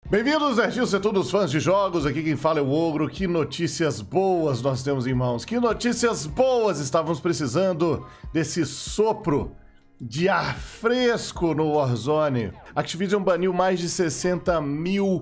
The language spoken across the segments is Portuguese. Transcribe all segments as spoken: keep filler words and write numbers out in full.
Bem-vindos, Nerdilson e todos os fãs de jogos, aqui quem fala é o Ogro. Que notícias boas nós temos em mãos, que notícias boas estávamos precisando desse sopro de ar fresco no Warzone. Activision baniu mais de sessenta mil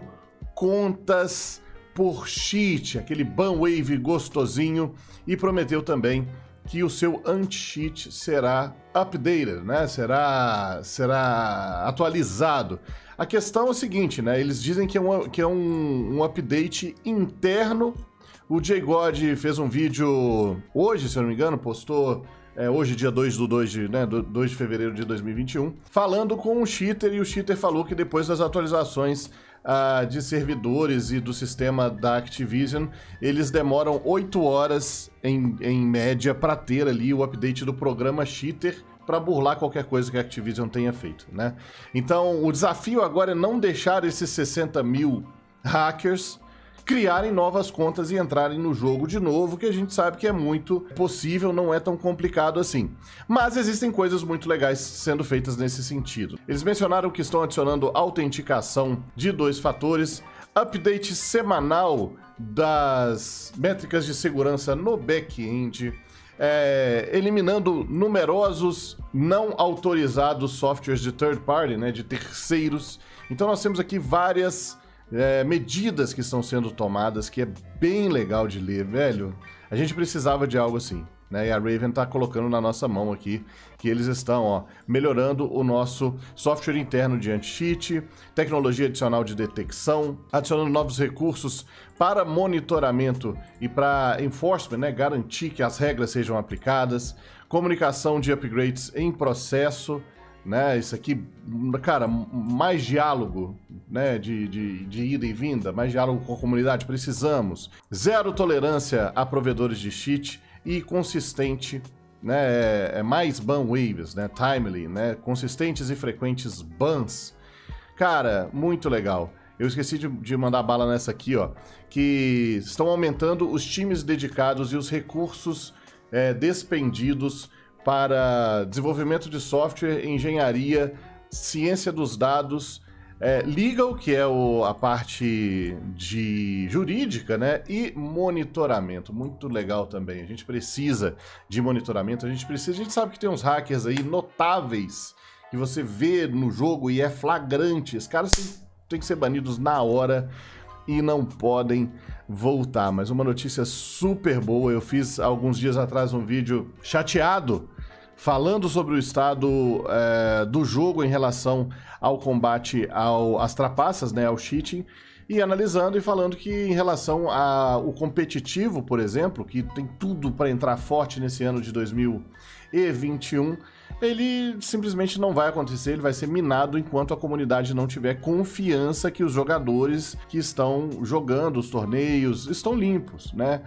contas por cheat, aquele ban wave gostosinho, e prometeu também que o seu anti-cheat será updated, né? Será, será atualizado. A questão é o seguinte, né? Eles dizem que é um, que é um, um update interno. O J God fez um vídeo hoje, se eu não me engano, postou é, hoje, dia dois do dois de, né, dois de fevereiro de dois mil e vinte e um, falando com o cheater, e o cheater falou que depois das atualizações uh, de servidores e do sistema da Activision, eles demoram oito horas em, em média para ter ali o update do programa cheater, para burlar qualquer coisa que a Activision tenha feito, né? Então, o desafio agora é não deixar esses sessenta mil hackers criarem novas contas e entrarem no jogo de novo, que a gente sabe que é muito possível, não é tão complicado assim. Mas existem coisas muito legais sendo feitas nesse sentido. Eles mencionaram que estão adicionando autenticação de dois fatores, update semanal das métricas de segurança no back-end, É, eliminando numerosos não autorizados softwares de third party, né, de terceiros. Então nós temos aqui várias é, medidas que estão sendo tomadas, que é bem legal de ler, velho. A gente precisava de algo assim, né? E a Raven tá colocando na nossa mão aqui que eles estão, ó, melhorando o nosso software interno de anti-cheat, tecnologia adicional de detecção, adicionando novos recursos para monitoramento e para enforcement, né, garantir que as regras sejam aplicadas, comunicação de upgrades em processo, né, isso aqui, cara, mais diálogo, né, de, de, de ida e vinda, mais diálogo com a comunidade, precisamos. Zero tolerância a provedores de cheat e consistente, né, é mais ban waves, né, timely, né, consistentes e frequentes bans. Cara, muito legal. Eu esqueci de, de mandar bala nessa aqui, ó, que estão aumentando os times dedicados e os recursos é, despendidos para desenvolvimento de software, engenharia, ciência dos dados, é, legal, que é o, a parte de jurídica, né, e monitoramento. Muito legal também. A gente precisa de monitoramento, a gente precisa, a gente sabe que tem uns hackers aí notáveis que você vê no jogo e é flagrante. Os caras têm tem que ser banidos na hora e não podem voltar. Mas uma notícia super boa, eu fiz alguns dias atrás um vídeo chateado falando sobre o estado é, do jogo em relação ao combate ao, às trapaças, né, ao cheating, e analisando e falando que em relação ao competitivo, por exemplo, que tem tudo para entrar forte nesse ano de dois mil e vinte e um, ele simplesmente não vai acontecer, ele vai ser minado enquanto a comunidade não tiver confiança que os jogadores que estão jogando os torneios estão limpos, né?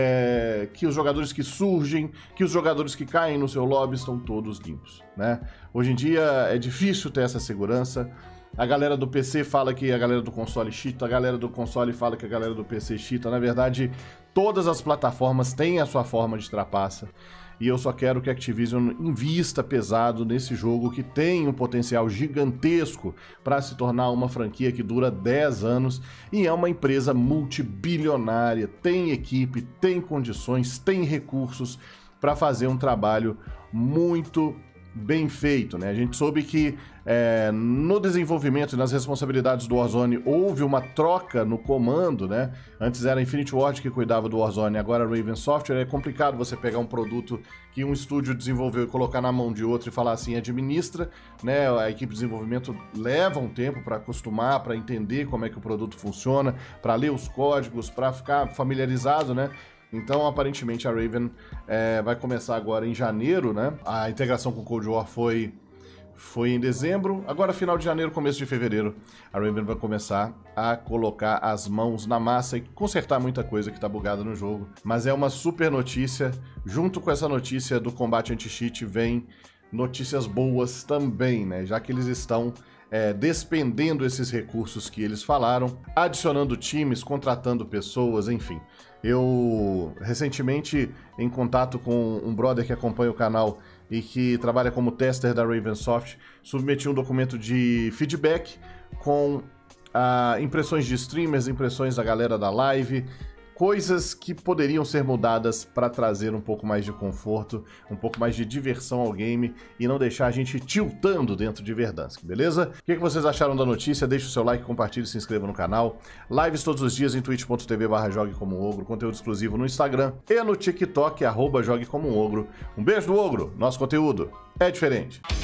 É, que os jogadores que surgem, que os jogadores que caem no seu lobby estão todos limpos, né? Hoje em dia é difícil ter essa segurança. A galera do P C fala que a galera do console cheata, a galera do console fala que a galera do P C cheata. Na verdade, todas as plataformas têm a sua forma de trapaça. E eu só quero que a Activision invista pesado nesse jogo que tem um potencial gigantesco para se tornar uma franquia que dura dez anos e é uma empresa multibilionária, tem equipe, tem condições, tem recursos para fazer um trabalho muito bem feito, né? A gente soube que é, no desenvolvimento e nas responsabilidades do Warzone houve uma troca no comando, né? Antes era a Infinity Ward que cuidava do Warzone, agora a Raven Software. É complicado você pegar um produto que um estúdio desenvolveu e colocar na mão de outro e falar assim, administra, né? A equipe de desenvolvimento leva um tempo para acostumar, para entender como é que o produto funciona, para ler os códigos, para ficar familiarizado, né? Então, aparentemente, a Raven é, vai começar agora em janeiro, né? A integração com o Cold War foi, foi em dezembro. Agora, final de janeiro, começo de fevereiro, a Raven vai começar a colocar as mãos na massa e consertar muita coisa que tá bugada no jogo. Mas é uma super notícia. Junto com essa notícia do combate anti-cheat, vem notícias boas também, né? Já que eles estão é, despendendo esses recursos que eles falaram, adicionando times, contratando pessoas, enfim. Eu, recentemente, em contato com um brother que acompanha o canal e que trabalha como tester da Ravensoft, submeti um documento de feedback com uh, impressões de streamers, impressões da galera da live, coisas que poderiam ser mudadas para trazer um pouco mais de conforto, um pouco mais de diversão ao game e não deixar a gente tiltando dentro de Verdansk, beleza? O que vocês acharam da notícia? Deixe o seu like, compartilhe e se inscreva no canal. Lives todos os dias em twitch ponto tv barra jogue como um ogro, conteúdo exclusivo no Instagram e no TikTok, arroba jogue como um ogro. Um beijo do ogro, nosso conteúdo é diferente.